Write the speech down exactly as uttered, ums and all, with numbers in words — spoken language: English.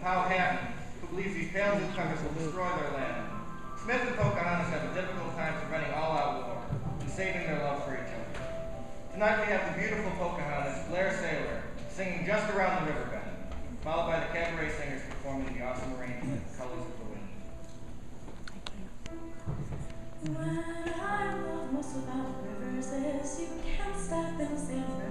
Powhatan, who believes these pale newcomers will destroy their land. Smith and Pocahontas have a difficult time preventing all-out war and saving their love for each other. Tonight we have the beautiful Pocahontas, Blair Sailor, singing Just Around the Riverbend, followed by the cabaret singers performing the awesome arrangement, Colors of the Wind. What I love most about rivers is you can't stop and sing.